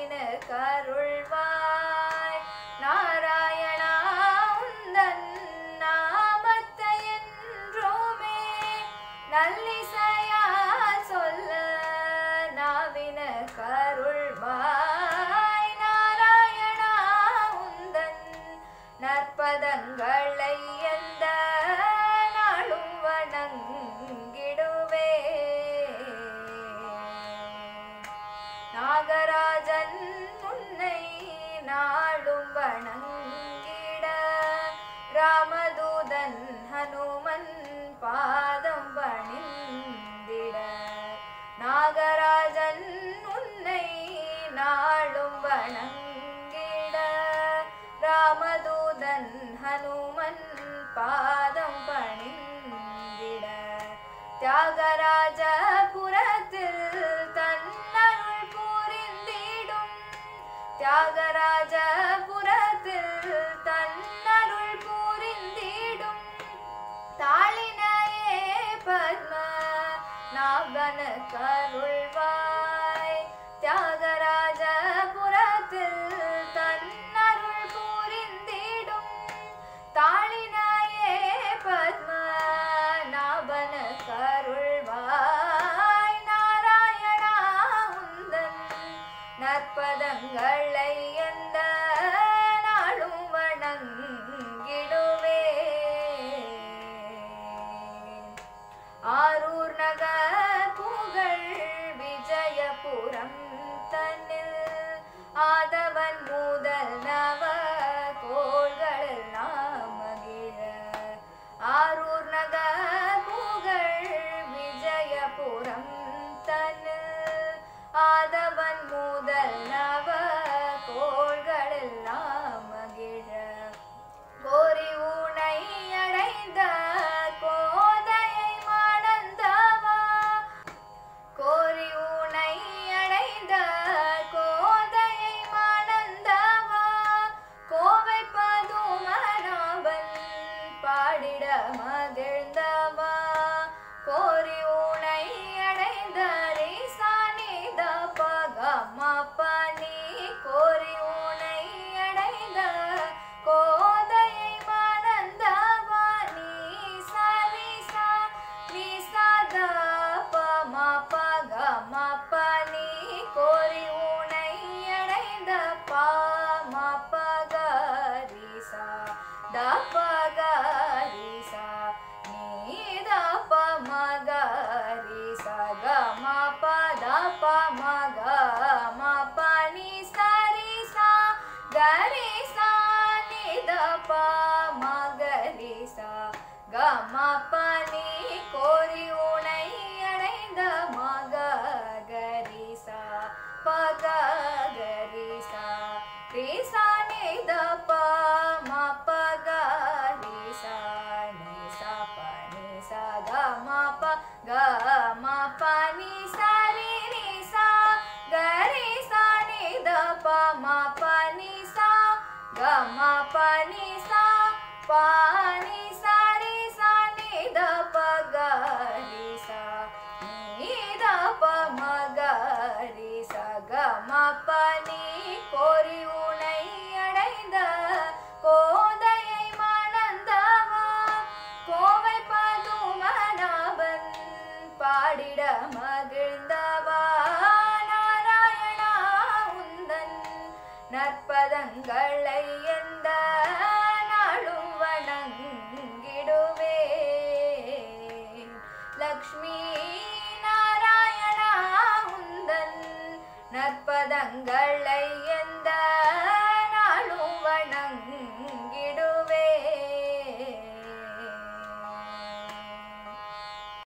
கருள்வாய் நாராயணா உந்தன் நாமத்தை என்றுமே நல்லிசையால் சொல்ல நாவின கருள்வாய் நாராயணா உந்தன் நற்பதங்களை எந்த நாளும் வணங்கிடுவே நாகராஜன் உன்னை நாளும் வணங்கிட ராமதூதன் ஹனுமன் பாதம் பணிந்திட நாகராஜன் உன்னை நாளும் வணங்கிட ராமதூதன் ஹனுமன் பாதம் பணிந்திட தியாகராஜபுரத்தில் தன்னருள் புரிந்திடும் தியாகராஜபுரத்தில் தன்னருள் புரிந்திடும் தாளினையே பத்ம நாபன கருள்வாய் தியாகராஜபுரத்தில் தன்னருள் புரிந்திடும் தாளினையே பத்ம நாபன கருள்வாய் நாராயணா உந்தன் நற்பதங்களை எந்த நாளும் வணங்கிடுவே ஆரூர் நகர் புகழ் விஜயபுரம் தன்னில் ஆதவன் முதல் நவ கோள்கள் நாமகிழ ஆரூர் நகர் புகழ் விஜயபுரம் தன்னில் ஆதவன் முதல் நவ கோள்கள் நாமகிழ கோரி உனை அடைந்த கோதையை மணந்தவா கோரி உனை அடைந்த கோதையை மணந்தவா கோவை பதுமநாபன் பாடிட மகிழ்ந்தவா கோரி உனை அடைந்த ரீசானித பகமபனி கோரி உனை அடைந்த கோதையை மணந்தவா நீ சரிசா நீ சதா பமபகமபனி கோரி உனை அடைந்த பமபகரிசா தபகரிசா நீ தபமகரிசா கமபதபமகமபனி சரிசா கரிசா நீ தபமகரிசா கமபனி கோரி உனை அடைந்த மகரிசா பகரிசா ரிசா நீ தபமபகரிசா நிசா பனிசா கமபகமபனி சரி ரிசா கரிசா நீ தபமபனிசா கமபனிசா பானி சரி சனி தபகரிசா நீ தபமகரிசா கமபனி கோரி உனை அடைந்த கோதையை மணந்தவா கோவை பதுமநாபன் பாடிட மகிழ்ந்தவா நாராயணா உந்தன் நற்பதங்களை எந்த நாளும் வணங்கிடுவே லக்ஷ்மி நாராயணா உந்தன் நற்பதங்கள்